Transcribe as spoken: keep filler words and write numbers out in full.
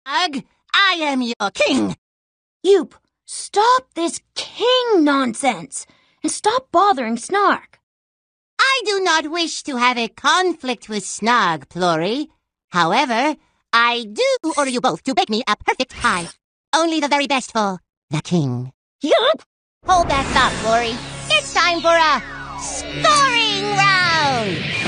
Ugh, I am your king. Yoop, stop this king nonsense and stop bothering Snark. I do not wish to have a conflict with Snog, Plory. However, I do order you both to bake me a perfect pie. Only the very best for the king. Yoop! Hold that thought, Plory. It's time for a scoring round!